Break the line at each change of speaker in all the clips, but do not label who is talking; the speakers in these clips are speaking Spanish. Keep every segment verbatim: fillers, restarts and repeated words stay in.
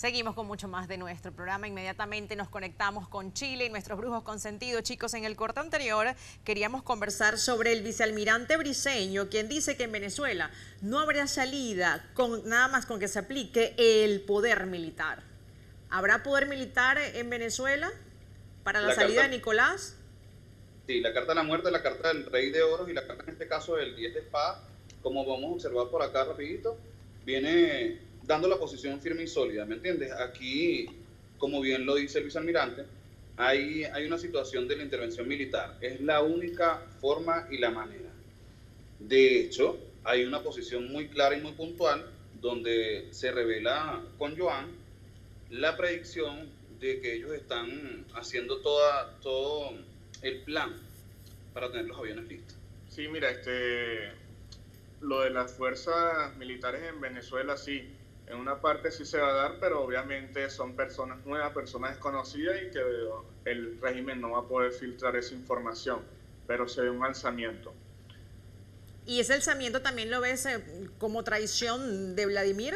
Seguimos con mucho más de nuestro programa. Inmediatamente nos conectamos con Chile y nuestros brujos consentidos. Chicos, en el corte anterior queríamos conversar sobre el vicealmirante Briceño, quien dice que en Venezuela no habrá salida con nada más con que se aplique el poder militar. ¿Habrá poder militar en Venezuela para la, la salida carta, de Nicolás?
Sí, la carta de la muerte, la carta del rey de oros y la carta en este caso del diez de espadas, como vamos a observar por acá rapidito, viene dando la posición firme y sólida, ¿me entiendes? Aquí, como bien lo dice el vicealmirante, hay, hay una situación de la intervención militar. Es la única forma y la manera. De hecho, hay una posición muy clara y muy puntual donde se revela con Joan la predicción de que ellos están haciendo toda, todo el plan para tener los aviones listos.
Sí, mira, este, lo de las fuerzas militares en Venezuela, sí, en una parte sí se va a dar, pero obviamente son personas nuevas, personas desconocidas y que el régimen no va a poder filtrar esa información, pero se ve un alzamiento.
¿Y ese alzamiento también lo ves como traición de Vladimir?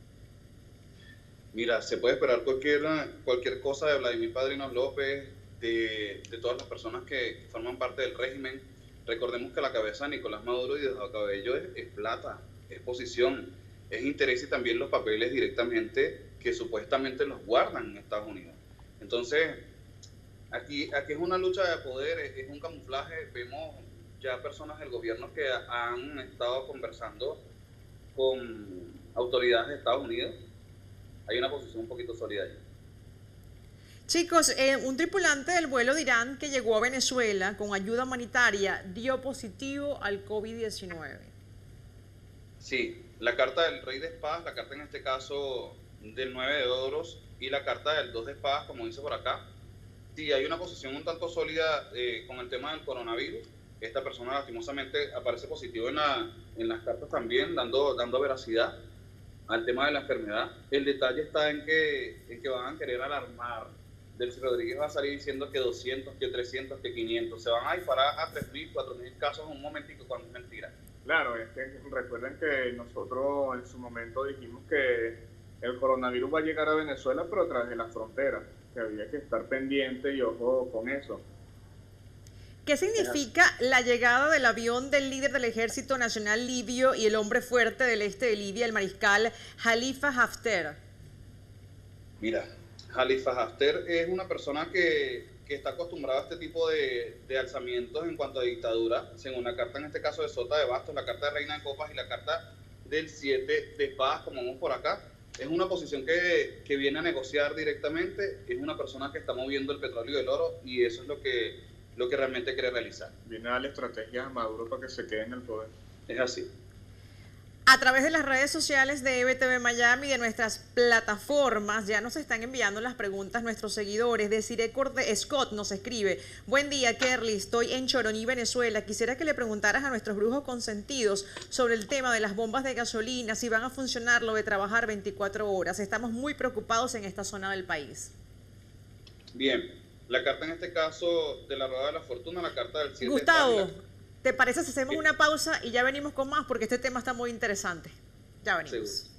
Mira, se puede esperar cualquier, cualquier cosa de Vladimir Padrinos López, de, de todas las personas que, que forman parte del régimen. Recordemos que la cabeza de Nicolás Maduro y de Diosdado Cabello es, es plata, es posición, es interés y también los papeles directamente que supuestamente los guardan en Estados Unidos. Entonces, aquí, aquí es una lucha de poder, es, es un camuflaje. Vemos ya personas del gobierno que han estado conversando con autoridades de Estados Unidos. Hay una posición un poquito sólida allí.
Chicos, eh, un tripulante del vuelo de Irán que llegó a Venezuela con ayuda humanitaria dio positivo al COVID diecinueve.
Sí, la carta del rey de espadas, la carta en este caso del nueve de oros y la carta del dos de espadas, como dice por acá. Sí, hay una posición un tanto sólida eh, con el tema del coronavirus. Esta persona lastimosamente aparece positivo en, la, en las cartas también, dando, dando veracidad al tema de la enfermedad. El detalle está en que, en que van a querer alarmar. Delcy Rodríguez va a salir diciendo que doscientos, que trescientos, que quinientos. Se van a disparar a tres mil, cuatro mil casos en un momentico cuando es mentira.
Claro, es que recuerden que nosotros en su momento dijimos que el coronavirus va a llegar a Venezuela, pero a través de la frontera, que había que estar pendiente y ojo con eso.
¿Qué significa la llegada del avión del líder del Ejército Nacional Libio y el hombre fuerte del este de Libia, el mariscal Khalifa Haftar?
Mira, Khalifa Haftar es una persona que, que está acostumbrada a este tipo de, de alzamientos en cuanto a dictadura, según la carta en este caso de Sota de Bastos, la carta de Reina de Copas y la carta del siete de espadas, como vemos por acá. Es una posición que, que viene a negociar directamente, es una persona que está moviendo el petróleo y el oro y eso es lo que, lo que realmente quiere realizar.
Viene a darle estrategias a Maduro para que se quede en el poder.
Es así.
A través de las redes sociales de E B T V Miami y de nuestras plataformas ya nos están enviando las preguntas nuestros seguidores. Desiree Scott nos escribe: buen día, Kerly, estoy en Choroní, Venezuela. Quisiera que le preguntaras a nuestros brujos consentidos sobre el tema de las bombas de gasolina, si van a funcionar lo de trabajar veinticuatro horas. Estamos muy preocupados en esta zona del país.
Bien, la carta en este caso de la Rueda de la Fortuna, la carta del siete.
Gustavo, ¿te parece si hacemos una pausa y ya venimos con más? Porque este tema está muy interesante. Ya venimos. Seguro.